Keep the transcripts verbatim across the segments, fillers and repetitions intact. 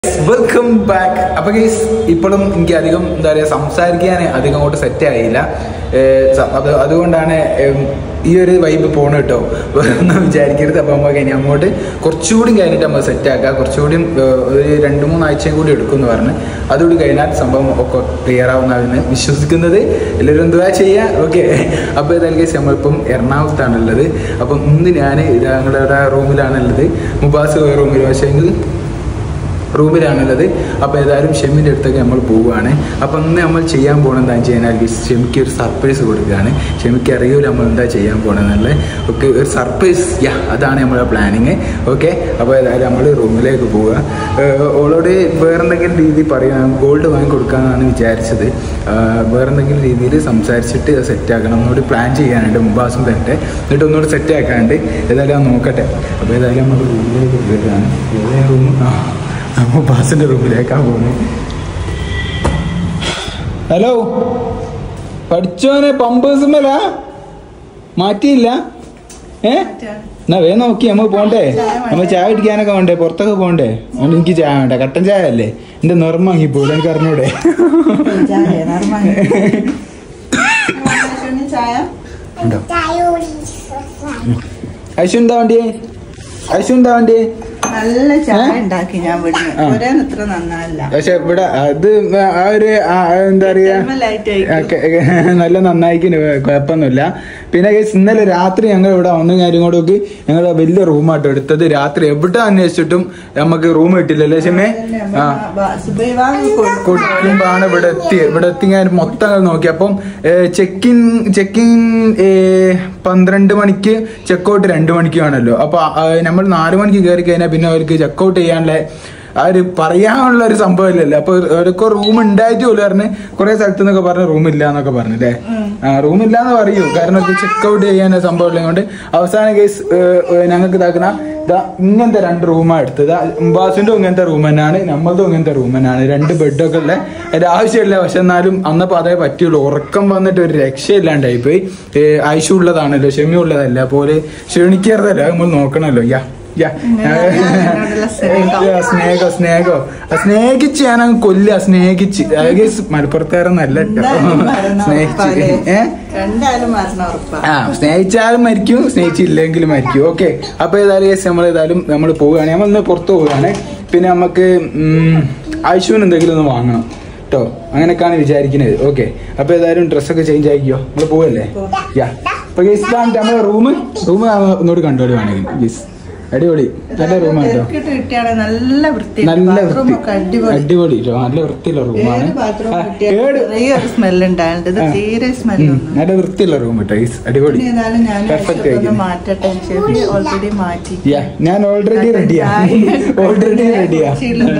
Welcome back. അപ്പോൾ guys ഇപ്പോഴും എനിക്ക് അധികം എന്താ പറയുക സംസാരിക്കാൻ അധികം അങ്ങോട്ട് സെറ്റ് ആയില്ല. അത് അതുകൊണ്ടാണ് ഈ ഒരു വൈബ് പോകണം കേട്ടോ, വേറൊന്നും വിചാരിക്കരുത്. അപ്പോൾ നമുക്ക് ഇനി അങ്ങോട്ട് കുറച്ചുകൂടി കഴിഞ്ഞിട്ട് നമ്മൾ സെറ്റാക്കുക. കുറച്ചുകൂടി ഒരു രണ്ട് മൂന്നാഴ്ചയും കൂടി എടുക്കുമെന്ന് പറഞ്ഞ് അതുകൂടി കഴിഞ്ഞാൽ സംഭവം ഒക്കെ ക്ലിയർ ആവുന്നതാണ് വിശ്വസിക്കുന്നത്. എല്ലാവരും എന്തുവാ ചെയ്യുക. ഓക്കെ, അപ്പോൾ ഏതായാലും ഗൈസ് നമ്മളിപ്പം എറണാകുളത്താണുള്ളത്. അപ്പം ഇന്ന് ഞാൻ ഞങ്ങളുടെ റൂമിലാണുള്ളത്. മുബാസ് റൂമിൽ പക്ഷേ എങ്കിൽ റൂമിലാണുള്ളത്. അപ്പോൾ ഏതായാലും ഷെമിൻ്റെ അടുത്തൊക്കെ നമ്മൾ പോവുകയാണ്. അപ്പം ഇന്ന് നമ്മൾ ചെയ്യാൻ പോകണം എന്താണെന്ന് വെച്ച് കഴിഞ്ഞാൽ ഷെമിക്ക് ഒരു സർപ്രൈസ് കൊടുക്കുകയാണ്. ഷെമിക്ക് അറിയില്ല നമ്മൾ എന്താ ചെയ്യാൻ പോകണമെന്നുള്ളത്. ഓക്കെ, ഒരു സർപ്രൈസ്, യാ അതാണ് നമ്മുടെ പ്ലാനിങ്. ഓക്കെ, അപ്പോൾ ഏതായാലും നമ്മൾ റൂമിലേക്ക് പോവുക. ഓളോട് വേറെന്തെങ്കിലും രീതി പറയാം, ഗോൾഡ് വാങ്ങി കൊടുക്കാമെന്നാണ് വിചാരിച്ചത്. വേറെന്തെങ്കിലും രീതിയിൽ സംസാരിച്ചിട്ട് സെറ്റാക്കണം. ഒന്നുകൂടി പ്ലാൻ ചെയ്യാനുണ്ട്. മുമ്പാസും തരട്ടെ, എന്നിട്ട് ഒന്നുകൂടി സെറ്റാക്കാനുണ്ട്. ഏതായാലും അത് നോക്കട്ടെ. അപ്പോൾ ഏതായാലും നമ്മൾ റൂമിലേക്ക് പോവുകയാണ്. ഏതായാലും റൂം നമ്മൾ ബാസിന്റെ റൂമിലേക്കാണ് പോകുന്നത്. ഹലോ, പഠിച്ചോനെ പമ്പേഴ്സ് മേല മാറ്റിയില്ല? ഏ എന്നാ വേ നോക്കി നമ്മൾ പോണ്ടേ, നമ്മൾ ചായ കുടിക്കാനൊക്കെ വേണ്ടേ, പുറത്തൊക്കെ പോണ്ടേ. അതുകൊണ്ട് എനിക്ക് ചായ വേണ്ട, കട്ടൻ ചായ അല്ലേ. എന്റെ നിറം വാങ്ങിപ്പോയി, എനിക്ക് അറിഞ്ഞൂടെ. ഐശു എന്താ വേണ്ടിയേ? ഐശു എന്താ വേണ്ടിയേ? നല്ല ചായ ഉണ്ടാക്കി ഞാൻ ഇത്ര നന്നല്ല. പക്ഷെ ഇവിടെ അത് ആ ഒരു എന്താ പറയാ നല്ല നന്നായിക്കുന്നു, കുഴപ്പമൊന്നുമില്ല. പിന്നെ ഇന്നലെ രാത്രി ഞങ്ങൾ ഇവിടെ വന്നു കാര്യം കൂടെ ഞങ്ങൾ വലിയ റൂമാട്ടോ എടുത്തത്. രാത്രി എവിടെ അന്വേഷിച്ചിട്ടും നമുക്ക് റൂം കിട്ടില്ലല്ലേ ഷെമേ? ആ കൊടുക്കുമ്പോഴാണ് ഇവിടെ എത്തി. ഇവിടെ എത്തി ഞാൻ മൊത്തം നോക്കി. അപ്പം ചെക്കിൻ ചെക്കിൻ പന്ത്രണ്ട് മണിക്ക് ചെക്കൗട്ട് രണ്ട് മണിക്കാണല്ലോ. അപ്പൊ നമ്മൾ നാല് മണിക്ക് കയറി കഴിഞ്ഞാൽ പിന്നെ അവർക്ക് ചെക്കൗട്ട് ചെയ്യാനുള്ള ആ ഒരു പറയാനുള്ള ഒരു സംഭവമില്ലല്ലോ. അപ്പൊ അവരൊക്കെ റൂം ഉണ്ടായിട്ട് പോലും പറഞ്ഞ് കുറെ സ്ഥലത്ത് നിന്നൊക്കെ പറഞ്ഞ റൂമില്ല എന്നൊക്കെ പറഞ്ഞില്ലേ. ആ റൂമില്ല എന്ന് പറയൂ, കാരണം ചെക്കൗട്ട് ചെയ്യാൻ സംഭവം ഉള്ളതുകൊണ്ട്. അവസാന കേസ് ഞങ്ങൾക്ക് ഇതാക്കുന്ന ഇതാ ഇങ്ങനത്തെ രണ്ട് റൂമാണ് എടുത്തത്. മുംബാസിന്റെ ഇങ്ങനത്തെ റൂം തന്നെയാണ്, നമ്മളതും ഇങ്ങനത്തെ റൂം തന്നെയാണ്. രണ്ട് ബെഡൊക്കെ ഉള്ള അതിന്റെ ആവശ്യമില്ല. പക്ഷെ എന്നാലും അന്നപ്പോ അതേ പറ്റുള്ളൂ. ഉറക്കം വന്നിട്ട് ഒരു രക്ഷയില്ലാണ്ടായി പോയി. ആയിഷു ഉള്ളതാണല്ലോ, ഷെമി ഉള്ളതല്ല. പോലെ ക്ഷണിക്കരുതല്ലോ, നമ്മൾ നോക്കണല്ലോ. യാ സ്നേഹോ സ്നേഹോ സ്നേഹിച്ച് ഞാൻ അങ്ങ് കൊല്ല സ്നേഹിച്ച് മലപ്പുറത്തുകാരൊന്നല്ല സ്നേഹിച്ച് ഏഹ് ആ സ്നേഹിച്ചാലും മരിക്കും, സ്നേഹിച്ചില്ലെങ്കിലും മരിക്കും. ഓക്കെ, അപ്പൊ ഏതായാലും നമ്മൾ ഏതായാലും നമ്മൾ പോവുകയാണ്. നമ്മൾ ഇന്ന് പുറത്ത് പോവുകയാണ്. പിന്നെ നമുക്ക് ആയിഷുവിന് എന്തെങ്കിലും ഒന്ന് വാങ്ങണം കേട്ടോ, അങ്ങനെയൊക്കെയാണ് വിചാരിക്കുന്നത്. ഓക്കെ, അപ്പൊ ഏതായാലും ഡ്രസ്സൊക്കെ ചേഞ്ച് ആക്കിയോ, നമ്മൾ പോവല്ലേ? യാ അപ്പൊ നമ്മളെ റൂം റൂം ഒന്നുകൂടി കണ്ടോളി വേണമെങ്കിൽ ഗീസ്. അടിപൊളി നല്ല റൂമാണ് കേട്ടോ, നല്ല വൃത്തി, നല്ല വൃത്തി, അടിപൊളി നല്ല വൃത്തിയുള്ള റൂമാണ്. നല്ല വൃത്തിയുള്ള റൂം കേട്ടോ, അടിപൊളി പെർഫെക്റ്റ് ആയിരിക്കും. ഞാൻ ഓൾറെഡി റെഡിയാ, ഓൾറെഡി റെഡിയാ.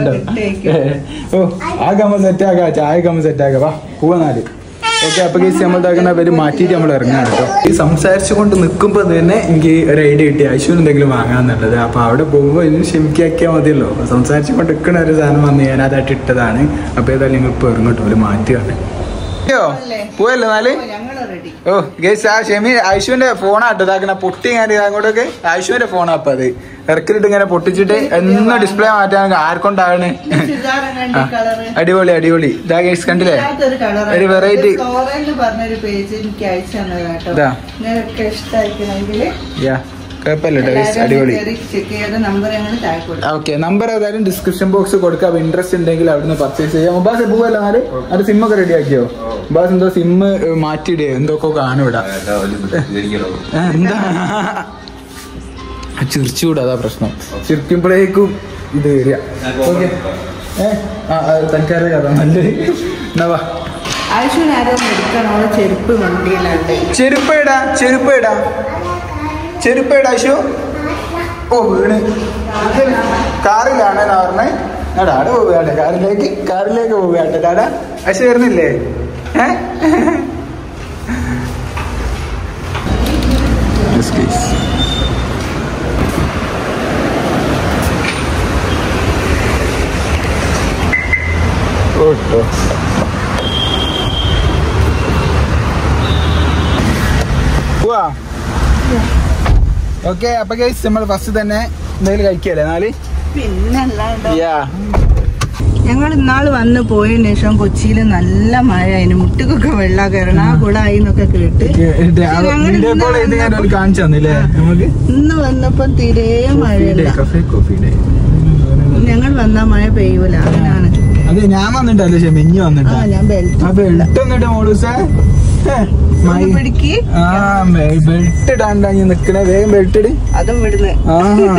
ഓ ആകാമ സെറ്റ് ആക്കാം, ചായക്കാമ സെറ്റ് ആക്കാം. വാ പോവാന്നാല്. ഓക്കെ, അപ്പൊ കേസ് നമ്മളിതാക്കുന്ന പേര് മാറ്റിയിട്ട് നമ്മൾ ഇറങ്ങാൻ കേട്ടോ. ഈ സംസാരിച്ചു കൊണ്ട് നിൽക്കുമ്പോൾ തന്നെ എനിക്ക് ഒരു ഐഡിയ കിട്ടി, ഐശ്വര്യ എന്തെങ്കിലും വാങ്ങാന്നുള്ളത്. അപ്പൊ അവിടെ പോകുമ്പോൾ ഇതിന് ക്ഷമിക്കാക്കിയാൽ മതിയല്ലോ. സംസാരിച്ചു കൊണ്ട് നിൽക്കുന്ന ഒരു സാധനം വന്ന് ഞാൻ അതായിട്ട് ഇട്ടതാണ്. അപ്പൊ ഏതായാലും നിങ്ങൾ ഇപ്പൊ ഇറങ്ങട്ടോ, ഒരു മാറ്റുകയാണ്. പോയല്ലോ നാല്. ഓ ഗേസ് ആ ഷെമി ഐശ്വന്റെ ഫോണാട്ടോ ഇതാക്കണ പൊട്ടി. ഞാൻ അങ്ങോട്ടൊക്കെ ഐശ്വന്റെ ഫോണാ. അപ്പൊ അത് ഇറക്കിലിട്ട് ഇങ്ങനെ പൊട്ടിച്ചിട്ട് എന്ന് ഡിസ്പ്ലേ മാറ്റാൻ ആർക്കൊണ്ടാണ്. അടിപൊളി അടിപൊളി. ഇതാ ഗേസ് കണ്ടില്ലേ, ഒരു വെറൈറ്റി. കുഴപ്പമില്ല, അടിപൊളി. ഓക്കെ, നമ്പർ ഏതായാലും ഡിസ്ക്രിപ്ഷൻ ബോക്സ് കൊടുക്കാം. ഇൻട്രസ്റ്റ് ഉണ്ടെങ്കിൽ അവിടുന്ന് പർച്ചേസ് ചെയ്യാം. മുബാസ് പോവല്ലോ നാല്. അത് സിമ്മൊക്കെ റെഡി ആക്കിയോ? മുബാസ് എന്തോ സിമ്മ് മാറ്റിയിടേ എന്തൊക്കെ കാണും ഇവിടെ. എന്താ ചിരിച്ചുകൂടാ, അതാ പ്രശ്നം. ചിരിക്കുമ്പോഴേക്കും ഇത് വരിക. ഓക്കെ, ഏഹ് തൽക്കാലം കയറാം. നല്ലൊരു എന്നാ ചെരുപ്പ് ഇടാ, ചെരുപ്പ് ഇടാ, ചെരുപ്പ് ഇടാ ഷു. ഓ വീണ് കാറിലാണ് പറഞ്ഞേ. എടാ അവിടെ പോവുകയാട്ടെ, കാറിലേക്ക് കാറിലേക്ക് പോവുകയാട്ടെ. ഡാടാ അശ വരുന്നില്ലേ? ഏഹ് ഓട്ടോ പോവാ. ഓക്കെ, അപ്പൊ ഗൈസ് നമ്മൾ ഫസ്റ്റ് തന്നെ എന്തെങ്കിലും കഴിക്കല്ലേ നാല്? പിന്നെ ഞങ്ങൾ ഇന്നാള് വന്ന് പോയതിനു ശേഷം കൊച്ചിയിൽ നല്ല മഴ അതിന് മുട്ടുകൊക്കെ വെള്ളം കയറണം ആ കുളായി എന്നൊക്കെ കേട്ട് ഇന്ന് വന്നപ്പോ തീരെ മഴയില്ല. ഞങ്ങൾ വന്നാ മഴ പെയ്യൂല അങ്ങനെയാണ്. അതെ ഞാൻ വന്നിട്ടല്ലേ മെഞ്ഞ് വന്നിട്ട് ഞാൻ ബെൽറ്റ് ബെൽറ്റ് വന്നിട്ട് മോളൂസേ പിടിക്ക് ആ ബെൽറ്റ് ഇടാണ്ടാ നിക്കണേ വേഗം ബെൽറ്റ് ഇട്. അതും വിടുന്നേ ആ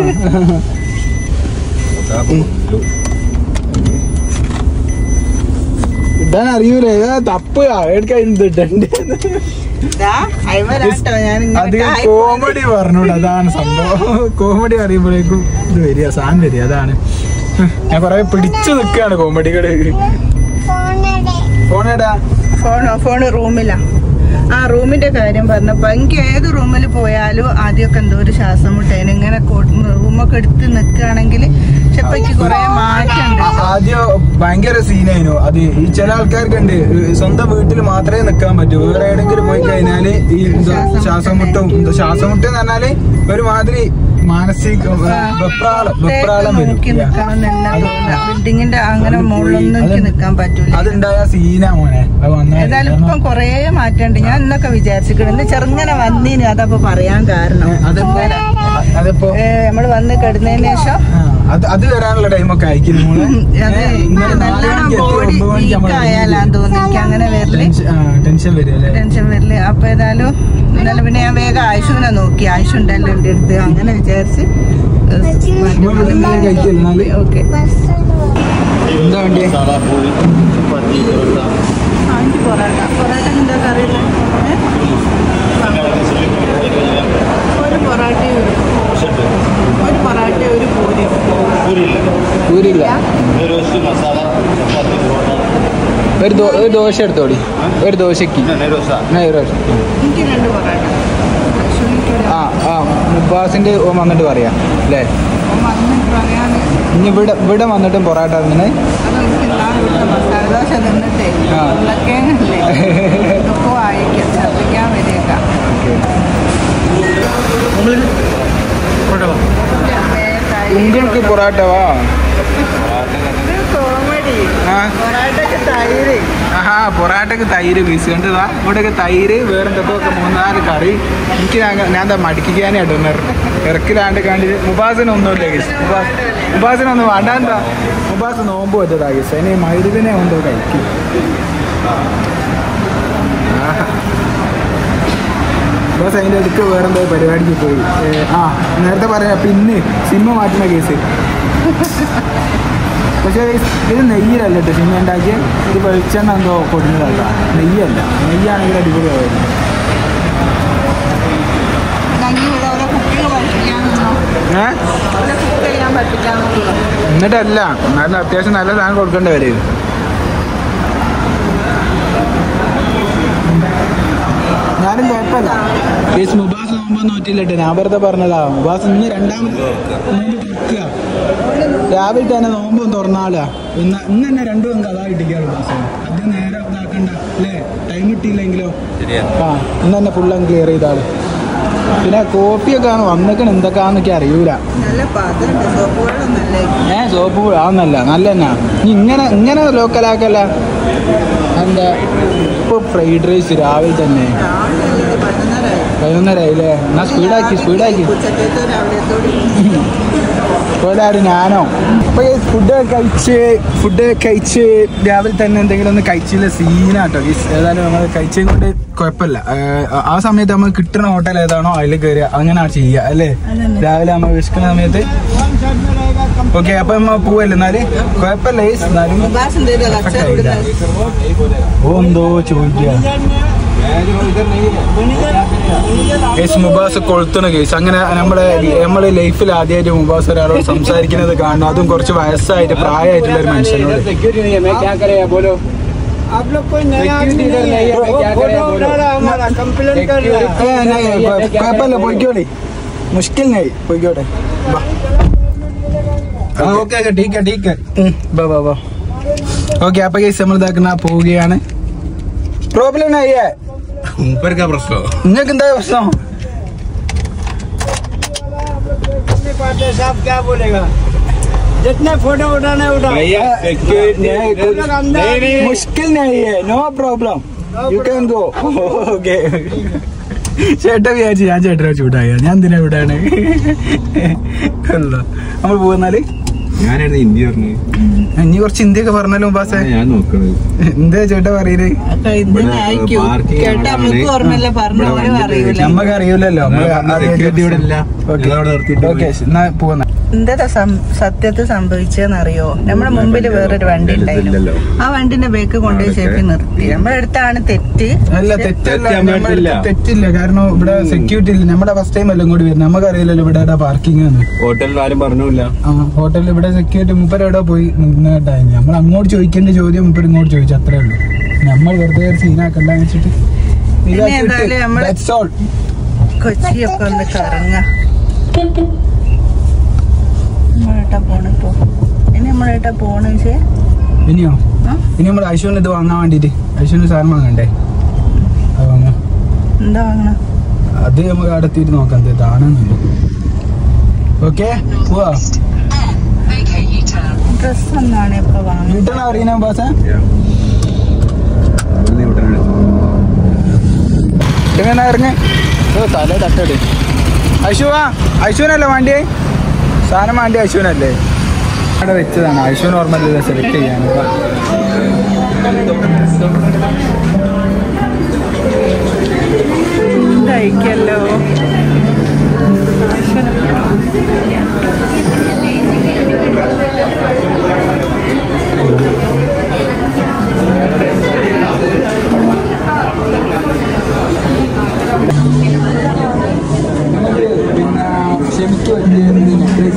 ഇടാൻ അറിയൂലേ തപ്പ് എടുക്കണ്ട് അത് കോമഡി പറഞ്ഞോളൂ. അതാണ് സംഭവം. കോമഡി അറിയുമ്പോഴേക്കും ഇത് വരിക സാധനം വരിക. അതാണ് ഞാൻ കൊറേ പിടിച്ചു നിക്കാണ് കോമഡികള്. ഫോണേടാ ഫോണോ ഫോണ് റൂമിലാ. ആ റൂമിന്റെ കാര്യം പറഞ്ഞപ്പോ എനിക്ക് ഏത് റൂമിൽ പോയാലും ആദ്യമൊക്കെ എന്തോ ഒരു ശ്വാസം മുട്ടേന് ഇങ്ങനെ റൂമൊക്കെ എടുത്ത് നിൽക്കുകയാണെങ്കിൽ പക്ഷെ ഇപ്പൊ എനിക്ക് കൊറേ മാറ്റമുണ്ട്. ആദ്യം ഭയങ്കര സീനായിരുന്നു അത്. ഈ ചില ആൾക്കാർക്ക് ഉണ്ട് സ്വന്തം വീട്ടിൽ മാത്രമേ നിൽക്കാൻ പറ്റൂ. വേറെ എവിടെയെങ്കിലും പോയി കഴിഞ്ഞാല് ഈ ശ്വാസം മുട്ടും ശ്വാസം മുട്ടും എന്ന് പറഞ്ഞാല് ഒരുമാതിരി മാനസിക വെപ്രാളം വെപ്രാളം വരും. ബിൽഡിങ്ങിന്റെ അങ്ങനെ മുകളിലൊന്നും എനിക്ക് നിൽക്കാൻ പറ്റൂല. അതുണ്ടായ സീനാ മോനെ. ഏതായാലും ഇപ്പം കൊറേ മാറ്റമുണ്ട്. ഞാൻ ഇന്നൊക്കെ വിചാരിച്ചിട്ടുണ്ട് ചെറുങ്ങനെ വന്നീന് അതപ്പോ പറയാൻ കാരണം അതിപ്പോ നമ്മള് വന്ന് കിടന്നതിന് ശേഷം അത് വരാനുള്ള ടൈമൊക്കെ അയക്കുന്നു. നല്ലോണം ബോഡി വീക്ക് ആയാലാന്ന് തോന്നി എനിക്ക് അങ്ങനെ വരല് ടെൻഷൻ വരില്ലേ ടെൻഷൻ വരല്. അപ്പൊ ഏതായാലും എന്നാലും പിന്നെ ഞാൻ വേഗം ആയുഷുവിനെ നോക്കി. ആയുഷുണ്ടല്ലോ എന്റെ അടുത്ത് അങ്ങനെ വിചാരിച്ച് ഓക്കെ. എന്താ വേണ്ടിയ പൊറോട്ട പൊറോട്ട എന്താ കറി? ഒരു പൊറോട്ടയും ഒരു പൊറോട്ട ഒരു പൂരി പൂരില്ല. ഒരു ഒരു ദോശ എടുത്തോടി. ഒരു ദോശക്ക് എനിക്ക് രണ്ട് പൊറോട്ട. ആ ആ മുബാസിന്റെ വന്നിട്ട് പറയാം അല്ലേ? ഇനി ഇവിടെ ഇവിടെ വന്നിട്ടും പൊറോട്ട അങ്ങനെ മസാലദോശ തിന്നിട്ടേ ഉരുളക്കിഴങ്ങല്ലേ ഇതൊക്കെ വായിക്കാം ഛർദ്ദിക്കാൻ വരിക. உங்களுக்கு പൊറോട്ടവാ കോമഡി. പൊറോട്ടക്ക് തൈര്. ആഹാ പൊറോട്ടക്ക് തൈര് പീസ് കണ്ടതാ. ഇവിടെയൊക്കെ തൈര് വേറെ എന്തൊക്കെ മൂന്നാല് കറി. എനിക്ക് ഞാൻ എന്താ മടിക്കാനായിട്ട് ഇറക്കിലാണ്ട് കണ്ടിട്ട് മുബാസിനൊന്നുമില്ല ഗീസ്. മുബാസ് മുബാസിനൊന്നും വേണ്ടാ. മുബാസ് നോമ്പ് വെച്ചതാ ഗീസ്. അതിന് മരുതിനെ കൊണ്ടോ കഴിക്കും. ബസ് അതിൻ്റെ അടുക്ക് വേറെന്തോ പരിപാടിക്ക് പോയി. ആ നേരത്തെ പറയാം പിന്നെ സിമ്മ മാറ്റുന്ന കേസ്. പക്ഷേ ഇത് നെയ്യിലല്ല കേട്ടോ സിമ്മ ഉണ്ടാക്കിയ. ഇത് വെളിച്ചെണ്ണ എന്തോ കൊടുക്കുന്നതല്ല, നെയ്യല്ല. നെയ്യാണെങ്കിൽ അടിപൊളിയായിരുന്നു. ഏഹ് എന്നിട്ടല്ല നല്ല അത്യാവശ്യം നല്ല സാധനം കൊടുക്കേണ്ടി വരും. ഞാനും കുഴപ്പമില്ല. പ്ലീസ് മുബാസ് നോമ്പ് നോറ്റില്ലട്ടെ. ഞാൻ വെറുതെ പറഞ്ഞതാ. മുബാസ് ഇന്ന് രണ്ടാമത് നോമ്പ് തുറക്കുക. രാവിലെ തന്നെ നോമ്പും തുറന്നാലാ. ഇന്ന് ഇന്ന് തന്നെ രണ്ടു പേർക്ക് അതാ കിട്ടിക്കാറ് മുബാസ്. അത് നേരെ ഇതാക്കണ്ട അല്ലേ? ടൈം കിട്ടിയില്ലെങ്കിലോ? ആ ഇന്ന് തന്നെ ഫുൾ അങ്ങ് ക്ലിയർ ചെയ്താള്. പിന്നെ കോപ്പിയൊക്കെ ആണ് വന്നേക്കണ എന്തൊക്കെയാന്നൊക്കെ അറിയൂല. ഏ സോപ്പ് ആന്നല്ല നല്ല തന്നെ. ഇങ്ങനെ ഇങ്ങനെ ലോക്കലാക്കല്ല. എന്താ ഇപ്പൊ ഫ്രൈഡ് റൈസ് രാവിലെ തന്നെ പതിനൊന്നരായില്ലേ? എന്നാ സ്പീഡാക്കി സ്പീഡാക്കി സ്പീഡായിട്ട് ഞാനോ. അപ്പൊ ഫുഡ് കഴിച്ച് ഫുഡ് കഴിച്ച് രാവിലെ തന്നെ എന്തെങ്കിലും ഒന്ന് കഴിച്ചില്ല സീനാട്ടോ. ഏതായാലും നമ്മൾ കഴിച്ചതും കൊണ്ട് കുഴപ്പമില്ല. ആ സമയത്ത് നമ്മൾ കിട്ടുന്ന ഹോട്ടൽ ഏതാണോ അതിൽ കയറുക അങ്ങനെ ചെയ്യുക അല്ലേ? രാവിലെ നമ്മൾ വിശക്കുന്ന സമയത്ത്. ഓക്കെ അപ്പൊ നമ്മ പോവല്ലേ? എന്നാല് കുഴപ്പമില്ല. എന്നാലും ഓ എന്തോ ചോദിക്കുക. മുബാസ് കൊളുത്തണ കേസ്. അങ്ങനെ നമ്മളെ നമ്മളെ ലൈഫിൽ ആദ്യമായിട്ട് മുബാസ് ഒരാളോട് സംസാരിക്കുന്നത് കാണണം. അതും കുറച്ച് വയസ്സായിട്ട് പ്രായമായിട്ടുള്ള ഒരു മനുഷ്യനോട്. കുഴപ്പമില്ല പോയിക്കോളി. മുഷ്കിൽ പോയിക്കോട്ടെ. ഓക്കെ അപ്പൊ കേസ് നമ്മൾ ഇതാക്കുന്ന പോവുകയാണ്. പ്രോബ്ലം ആയേ പ്രശ്നം. നിങ്ങൾക്ക് എന്താ പ്രശ്നം? जितने फोटो उठाना उठा मुश्किल नहीं है no problem you can go okay ചേട്ടാ വിചാരിച്ചു ഞാൻ ചേട്ടനെ ചൂടായ ഞാൻ എന്തിനാ വിടാണ് നമ്മൾ പോകുന്നാല് ഞാനായിരുന്നു ഇന്ത്യ പറഞ്ഞു ഇനി കുറച്ച് ഇന്ത്യയൊക്കെ പറഞ്ഞാലോ ബാസേ ഞാൻ നോക്കണത് എന്താ ചേട്ടാ പറയല് നമ്മക്ക് അറിയൂലല്ലോ എന്നാ പോന്ന എന്താ സത്യത്തിൽ സംഭവിച്ചെന്നറിയോ? നമ്മുടെ മുമ്പിൽ വേറൊരു വണ്ടി ഉണ്ടായിരുന്നു. ആ വണ്ടിന്റെ ബേക്ക് കൊണ്ടുപോയി ചേപ്പി നിർത്തി. നമ്മുടെ അടുത്താണ് തെറ്റ്. അല്ല തെറ്റല്ല, തെറ്റില്ല. കാരണം ഇവിടെ സെക്യൂരിറ്റി ഇല്ല. നമ്മുടെ ഫസ്റ്റ് ടൈം എല്ലാം കൂടി വരുന്നത്. നമുക്ക് അറിയില്ലല്ലോ ഇവിടെ പാർക്കിംഗ് ആണ്. ഹോട്ടലിൽ ആരും പറഞ്ഞില്ല. ആ ഹോട്ടലിൽ ഇവിടെ സെക്യൂരിറ്റി മുപ്പര് എവിടെ പോയി നിന്നിട്ടായിരുന്നു. നമ്മൾ അങ്ങോട്ട് ചോദിക്കേണ്ട ചോദ്യം മുപ്പര് ഇങ്ങോട്ട് ചോദിച്ചു, അത്രേ ഉള്ളൂ. നമ്മൾ വെറുതെ സീനാക്കണ്ടെന്ന് വെച്ചിട്ട് കൊച്ചിയൊക്കെ ഒന്ന് കറങ്ങാ. നമ്മളേട്ടാ പോണിപ്പോ ഇനി നമ്മളേട്ടാ പോണ വെച്ചേ ഇനിയോ ഇനി നമ്മൾ ഐശ്വന് ഇത് വാങ്ങാൻ വേണ്ടിട്ട് ഐശ്വന് സാധനം വാങ്ങണ്ടേ? അത് വാങ്ങാം. എന്താ വാങ്ങണം? അത് നമുക്ക് അവിടെ എത്തിയിട്ട് നോക്കാം ഇതാണെന്നുണ്ട്. ഓക്കെ പോവാ. ഡ്രസ് ഒന്നാണ് ഇപ്പൊ വാങ്ങുന്നത്. വീട്ടിൽ അറിയണ ബാസ എങ്ങനെ ഇറങ്ങി തല തട്ടട്. ഐശുവാ ഐശുവിനല്ലേ വേണ്ടി സാധനം വേണ്ടി ഐശുവിനല്ലേ അവിടെ വെച്ചതാണ്. ഐശുവിന് ഓർമ്മയില്ല സെലക്ട് ചെയ്യാൻ. കഴിക്കല്ലോ പിന്നെ ക്ഷമിക്കോ നെക്ലേസ്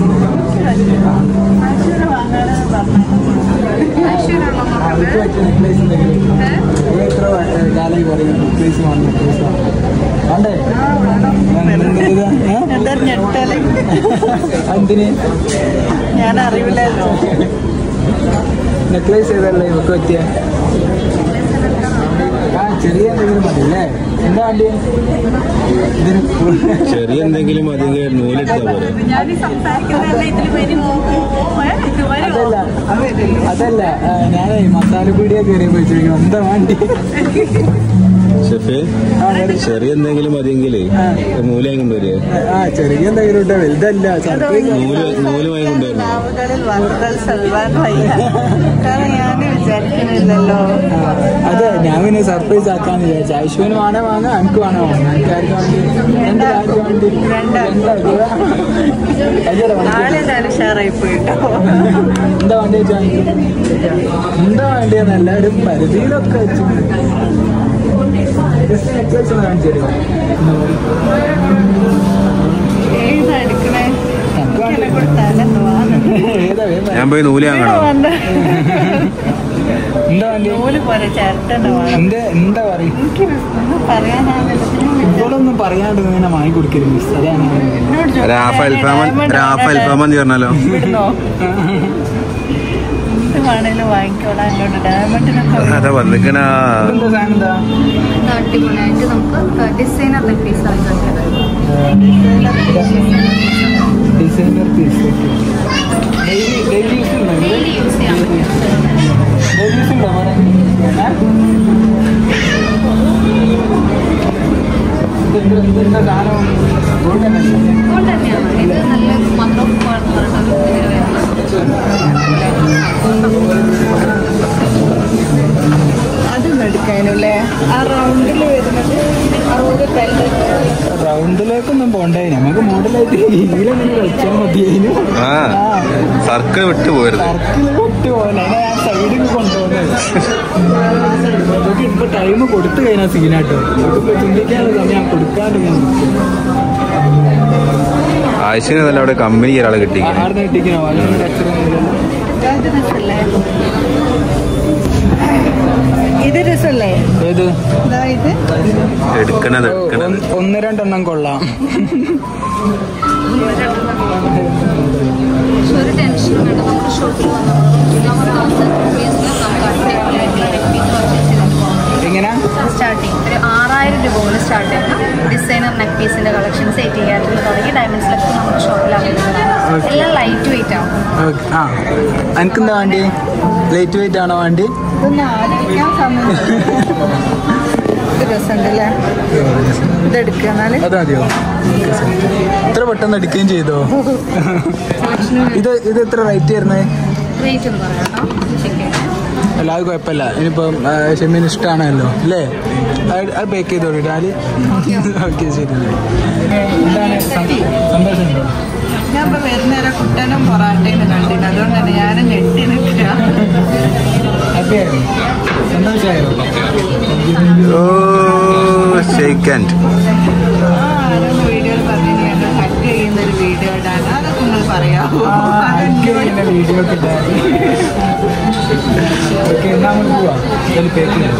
എത്ര കാലായി പറയും നെക്ലേസ് വേണം നെക്ലേസ് വേണ്ടേ? എന്തിന് ഞാൻ അറിയില്ലല്ലോ. നെക്ലേസ് ഏതല്ലേ ഇവക്ക് പറ്റിയ? ആ ചെറിയ എന്തെങ്കിലും മതി അല്ലേ? എന്താ വണ്ടി ചെറിയ എന്തെങ്കിലും മതി, നൂലെടുത്താ പോലെ. അതല്ല അതല്ല ഞാനേ മസാല പീടിയ കയറി പോയിട്ടിരിക്കണം. എന്താ വണ്ടി ഷെഫേ ചെറിയ എന്തെങ്കിലും മതിയെങ്കിലേ നൂല് വാങ്ങി കൊണ്ടുവരിക. ആ ചെറിയ എന്തെങ്കിലും ഇട്ടോ വലുതല്ല. നൂല് നൂല് വാങ്ങി കൊണ്ടുവരണം. വിചാരിക്കുന്നില്ലല്ലോ. അതെ ഞാൻ പിന്നെ സർപ്രൈസ് ആക്കാന്ന് വിചാരിച്ചു. ഐശ്വന് വേണേ വാങ്ങാം, എനിക്ക് വേണേ വാങ്ങാം. എനിക്ക് ആർക്കും വേണ്ടി എന്റെ ആർക്കും വേണ്ടി എന്താ വണ്ടി വെച്ചാൽ എന്താ വേണ്ടിയെന്ന് എല്ലാവരും പരിധിയിലൊക്കെ വെച്ചു. നെക്ലേസ് ഒന്ന് കാണിച്ചു തരുമോ? ഞാൻ പോയി നൂല് വാങ്ങണോ? എന്താ വണ്ടി എന്താ എന്താ പറയും? ഇതോടൊന്നും പറയാണ്ട് ഇങ്ങനെ വാങ്ങി കൊടുക്കരുത് മിസ്. അതാണ് റാഫ് അൽഫാമൻ റാഫ് അൽഫാമൻ പറഞ്ഞാലോ? അതാ വന്നിക്കണ അടിപൊളിയായിട്ട് നമുക്ക് designer piece designer piece daily use ഉണ്ടോ? ഡെയിലി യൂസ് ചെയ്യാൻ പറ്റും. ഡെയിലി യൂസ് ഉണ്ടോ മോനെ? എന്താ സാധനം ഗോൾഡ് ഗോൾഡ് തന്നെയാണ്. ഇത് നല്ല മദർ ഓഫ് ഗോൾഡ് എന്ന് പറഞ്ഞിട്ട് അതൊന്നും എടുക്കാനല്ലേ? ആ റൗണ്ടിൽ വരുന്നത് റൗണ്ടിലേക്കൊന്നും പോണ്ടേ, നമുക്ക് മോഡലായിട്ട് ഹീലങ്ങനെ കളിച്ചാൽ മതിയേനു. ആ സർക്കിൾ വിട്ടു പോരുത്. സർക്കിൾ വിട്ടു പോലെ ഞാൻ സൈഡിൽ കൊണ്ടുപോകുന്നത്. ഇപ്പൊ ടൈം കൊടുത്തു കഴിഞ്ഞാൽ സീനാട്ടോ. ചിന്തിക്കാനുള്ള സമയം കൊടുക്കാണ്ട് ഞാൻ ആഴ്ചയിൽ നല്ല അവിടെ കമ്പനി ഒരാളെ കിട്ടിക്കണം. ആർന്ന് കിട്ടിക്കണോ? അതിനോട് അച്ഛനൊന്നുമില്ലല്ലോ. ഇത് രസല്ലേ? ഏത് ഇത് എടുക്കണത് എടുക്കണത് ഒന്ന് രണ്ടെണ്ണം കൊള്ളാം. ഒരു ടെൻഷൻ വേണ്ട. നമ്മുടെ ഷോപ്പിൽ എങ്ങനെ സ്റ്റാർട്ടിങ് ഒരു ആറായിരം രൂപ മുതൽ സ്റ്റാർട്ട് ചെയ്യുന്ന ഡിസൈനർ നെക്ക് പീസിന്റെ കളക്ഷൻസ് എയ്റ്റ് ചെയ്യാറുള്ള തുടങ്ങി ഡയമണ്ട്സിലൊക്കെ നമ്മുടെ ഷോപ്പിൽ അവൈലബിൾ ആണ്. എല്ലാം ലൈറ്റ് വെയിറ്റ് ആവും. ആ എനിക്കെന്താ വണ്ടി ലൈറ്റ് വെയിറ്റ് ആണോ വണ്ടി? ഇതൊന്നും ആലോചിക്കാൻ സമയം രസമുണ്ടല്ലേ ഇതെടുക്കുക എന്നാല് അത് മതിയോ? ഇത്ര പെട്ടെന്ന് എടുക്കുകയും ചെയ്തോ? ഇത് ഇത് എത്ര റേറ്റ് വരുന്നത്? റേറ്റ് ഒന്ന് പറയാം കേട്ടോ ചിക്കൻ. എല്ലാവർക്കും കുഴപ്പമില്ല. ഇനിയിപ്പം ഷെമീന് ഇഷ്ടമാണല്ലോ അല്ലേ? അത് പേക്ക് ചെയ്തോളൂ ഡാലി. ഓക്കെ ശരി. എന്താണ് സന്തോഷമുണ്ടോ? ഞാൻ ഇപ്പൊ വരുന്നേരം കുട്ടനും പൊറാട്ടയും കണ്ടിട്ട് അതുകൊണ്ട് തന്നെ ഞാനും ഞെട്ടി നിൽക്കുക. ഹാപ്പിയായോ? സന്തോഷമായോ? ഓ ഷേക്ക് ഹാൻഡ്. ആരൊന്ന് വീഡിയോയിൽ പറഞ്ഞു ഞങ്ങൾ ഹഗ് ചെയ്യുന്ന ഒരു വീഡിയോ ഇടാണ്. അതൊക്കെ നിങ്ങൾ പറയാമോ? വീഡിയോ ഒക്കെ ഓക്കെ എന്നാ നമ്മൾ പോവാം. ഇതിൽ പേക്ക് ചെയ്യാം.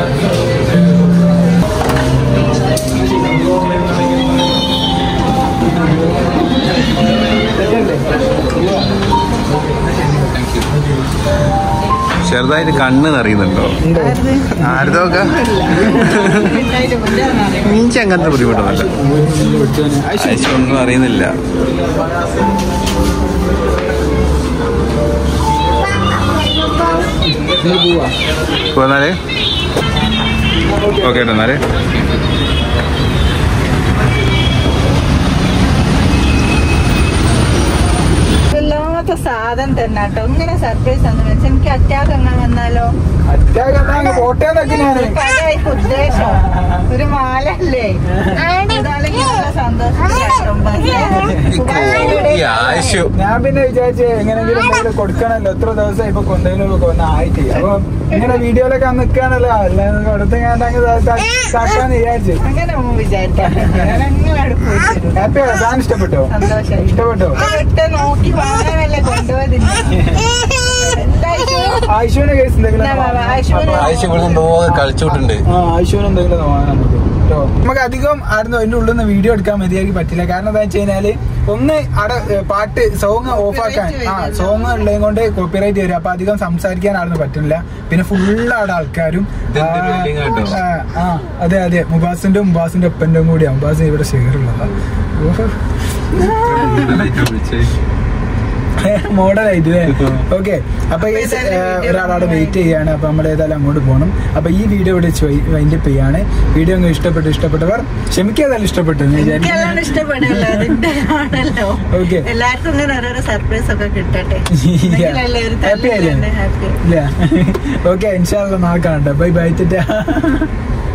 ചെറുതായിട്ട് കണ്ണ് നിറയുന്നുണ്ടോ? ആരതൊക്കെ മീൻസ് അങ്ങനത്തെ ബുദ്ധിമുട്ടൊന്നുമില്ല. ഒന്നും അറിയുന്നില്ല. പോന്നാലേ ഓക്കെ എന്നാലേ വല്ലാത്ത സാധനം തന്നെ കേട്ടോ. ഇങ്ങനെ സർപ്രൈസ് എന്ന് വെച്ചാൽ എനിക്ക് അറ്റാക്ക് അങ്ങനെ വന്നാലോ? അതായിരിക്കും ഉദ്ദേശം. ഒരു മാലല്ലേ ഞാൻ പിന്നെ വിചാരിച്ചു എങ്ങനെങ്കിലും കൊടുക്കണല്ലോ. എത്ര ദിവസം ഇപ്പൊ കൊണ്ടുപോയി ഒന്ന് ആയിട്ട് അപ്പൊ ഇങ്ങനെ വീഡിയോയിലൊക്കെ നിൽക്കാണല്ലോ. അല്ലാതെ അടുത്ത് ഞാൻ കാക്കാന്ന് വിചാരിച്ചു. അങ്ങനെ വിചാരിക്കാം. ഹാപ്പിയാ? സാധനം ഇഷ്ടപ്പെട്ടോ? സന്തോഷം. ഇഷ്ടപ്പെട്ടോ? നോക്കി വാങ്ങാനല്ലേ കൊണ്ടുപോയതില്ല. ആയിഷുവിന്റെ കേസ് എന്തെങ്കിലും കളിച്ചോട്ടുണ്ട്. ആ ആയിഷുവിന് എന്തെങ്കിലും വാങ്ങാൻ നമുക്ക് കേട്ടോ. നമുക്ക് അധികം ആയിരുന്നു അതിന്റെ ഉള്ളിൽ നിന്ന് വീഡിയോ എടുക്കാൻ മതിയാക്കി പറ്റില്ല. കാരണം എന്താ വെച്ച് കഴിഞ്ഞാല് ഒന്ന് അവിടെ പാട്ട് സോങ് ഓഫാക്കാൻ ആ സോങ് ഉള്ളതും കൊണ്ട് കോപ്പിറൈറ്റ് വരും. അപ്പൊ അധികം സംസാരിക്കാനായിരുന്നു പറ്റില്ല. പിന്നെ ഫുള്ള് അവിടെ ആൾക്കാരും ആ അതെ അതെ മുബാസിന്റെ മുബാസിന്റെ ഒപ്പന്റെ കൂടിയാണ്. മുബാസ് ഇവിടെ ഷെയറുള്ളതാ മോഡലായിട്ടില്ലേ? ഓക്കെ അപ്പൊ ഒരാളവിടെ വെയിറ്റ് ചെയ്യാണ്. അപ്പൊ നമ്മൾ ഏതായാലും അങ്ങോട്ട് പോകണം. അപ്പൊ ഈ വീഡിയോ ഇവിടെ വൈൻഡപ്പ് ചെയ്യാണ്. വീഡിയോ അങ്ങ് ഇഷ്ടപ്പെട്ടു ഇഷ്ടപ്പെട്ടവർ ക്ഷമിക്കാതായാലും ഇഷ്ടപ്പെട്ടു ഇഷ്ടപ്പെടല്ലോ. ഓക്കെ എല്ലാവർക്കും ഇങ്ങനെ ഓരോരോ സർപ്രൈസ് ഒക്കെ കിട്ടട്ടെ. ഹാപ്പി ആയില്ലേ? ഇല്ല ഓക്കെ ഇൻഷാ അല്ലാഹ് നാളെ കാണട്ടെ. Bye by.